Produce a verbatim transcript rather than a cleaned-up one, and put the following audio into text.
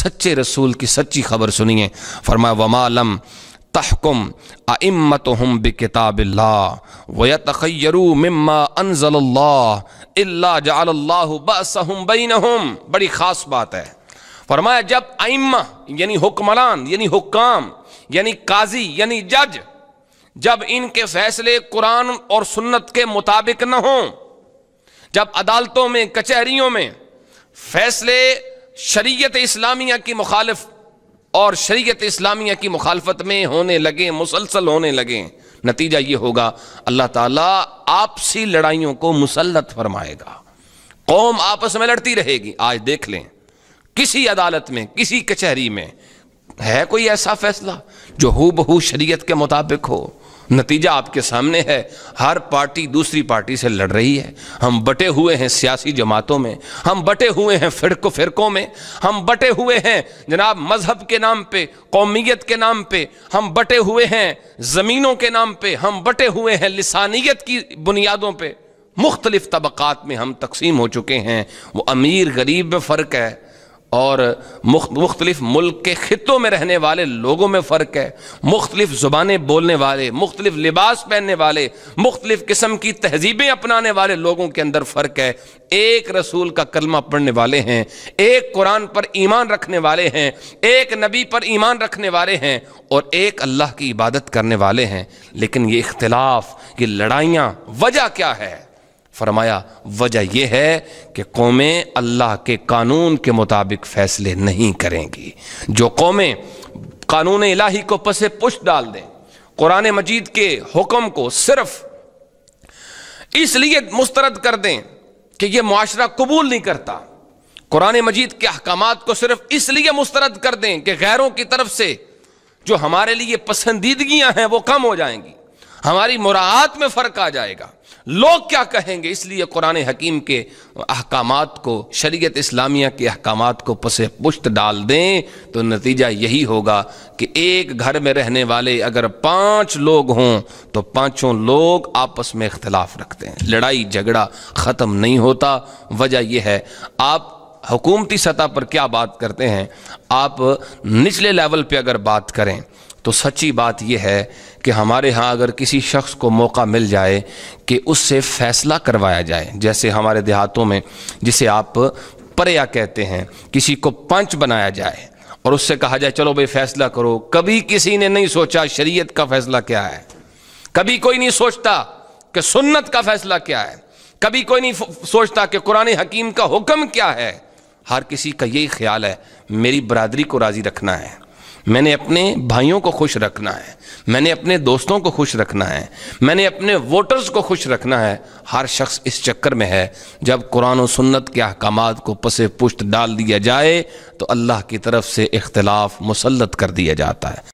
सच्चे रसूल की सच्ची खबर सुनिए। फरमाया वमा लम तहकुम अइम्मतुहुम बिकिताबिल्लाह व यतखय्यरू मिम्मा अंज़लल्लाह इल्ला जअलल्लाहु बअसहुम बैनहुम। बड़ी खास बात है। फरमाया जब अइम्मा यानी हुक्मरान यानी हुक्काम यानी काजी यानी जज, जब इनके फैसले कुरान और सुन्नत के मुताबिक न हों, जब अदालतों में कचहरियों में फैसले शरीयत इस्लामिया की मुखालिफ और शरीयत इस्लामिया की मुखालफत में होने लगे, मुसलसल होने लगे, नतीजा ये होगा अल्लाह ताला आपसी लड़ाइयों को मुसल्लत फरमाएगा। कौम आपस में लड़ती रहेगी। आज देख लें किसी अदालत में, किसी कचहरी में है कोई ऐसा फैसला जो हूबहू शरीयत के मुताबिक हो? नतीजा आपके सामने है। हर पार्टी दूसरी पार्टी से लड़ रही है। हम बटे हुए हैं सियासी जमातों में, हम बटे हुए हैं फिरको फिरकों में, हम बटे हुए हैं जनाब मजहब के नाम पे, कौमियत के नाम पे, हम बटे हुए हैं ज़मीनों के नाम पे, हम बटे हुए हैं लिसानियत की बुनियादों पे। मुख्तलिफ तबक़ात में हम तकसीम हो चुके हैं। वो अमीर गरीब में फ़र्क है और मुख्तलिफ मुल्क के खित्तों में रहने वाले लोगों में फ़र्क है। मुख्तलिफ ज़ुबानें बोलने वाले, मुख्तलिफ लिबास पहनने वाले, मुख्तलिफ किस्म की तहजीबें अपनाने वाले लोगों के अंदर फ़र्क है। एक रसूल का कलमा पढ़ने वाले हैं, एक कुरान पर ईमान रखने वाले हैं, एक नबी पर ईमान रखने वाले हैं और एक अल्लाह की इबादत करने वाले हैं। लेकिन ये इख्तिलाफ, ये लड़ाइयाँ, वजह क्या है? फरमाया वजह यह है कि कौमें अल्लाह के कानून के मुताबिक फैसले नहीं करेंगी। जो कौमें कानून इलाही को पसे पुष्ट डाल दें, कुरान मजीद के हुक्म को सिर्फ इसलिए मुस्तरद कर दें कि यह मुआशरा कबूल नहीं करता, कुरान मजीद के अहकामात को सिर्फ इसलिए मुस्तरद कर दें कि गैरों की तरफ से जो हमारे लिए पसंदीदगियां हैं वो कम हो जाएंगी, हमारी मुराआत में फ़र्क आ जाएगा, लोग क्या कहेंगे, इसलिए कुरान हकीम के अहकामात को, शरीयत इस्लामिया के अहकामात को पसे पुष्ट डाल दें तो नतीजा यही होगा कि एक घर में रहने वाले अगर पांच लोग हों तो पांचों लोग आपस में इख्तिलाफ रखते हैं, लड़ाई झगड़ा ख़त्म नहीं होता। वजह यह है, आप हुकूमती सतह पर क्या बात करते हैं, आप निचले लेवल पे अगर बात करें तो सच्ची बात यह है कि हमारे यहाँ अगर किसी शख्स को मौका मिल जाए कि उससे फ़ैसला करवाया जाए, जैसे हमारे देहातों में जिसे आप परया कहते हैं, किसी को पंच बनाया जाए और उससे कहा जाए चलो भाई फ़ैसला करो। कभी किसी ने नहीं सोचा शरीयत का फ़ैसला क्या है, कभी कोई नहीं सोचता कि सुन्नत का फ़ैसला क्या है, कभी कोई नहीं सोचता कि कुरान हकीम का हुक्म क्या है। हर किसी का यही ख्याल है मेरी बरादरी को राज़ी रखना है, मैंने अपने भाइयों को खुश रखना है, मैंने अपने दोस्तों को खुश रखना है, मैंने अपने वोटर्स को खुश रखना है। हर शख्स इस चक्कर में है। जब कुरान और सुन्नत के अहकामात को पसे पुष्ट डाल दिया जाए तो अल्लाह की तरफ से इख्तिलाफ मुसल्लत कर दिया जाता है।